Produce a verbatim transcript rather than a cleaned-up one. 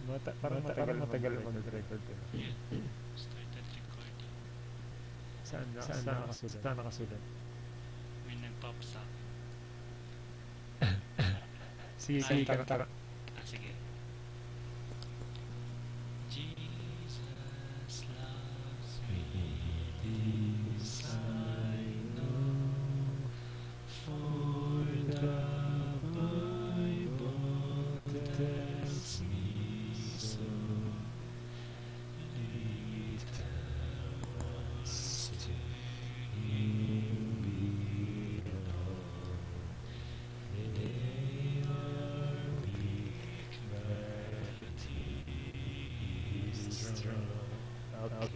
Mata parang matagal, matagal mag-record ko. Yan. Started recording. Saan na? Saan nakasulat? Saan nakasulat? May nag-pop sa akin. Sige, Ah, sige, kanta. Ah, sige. Jesus loves me, this I know, for the Bible tells me so. Little ones to Him belong. They are weak, but He is strong. Okay.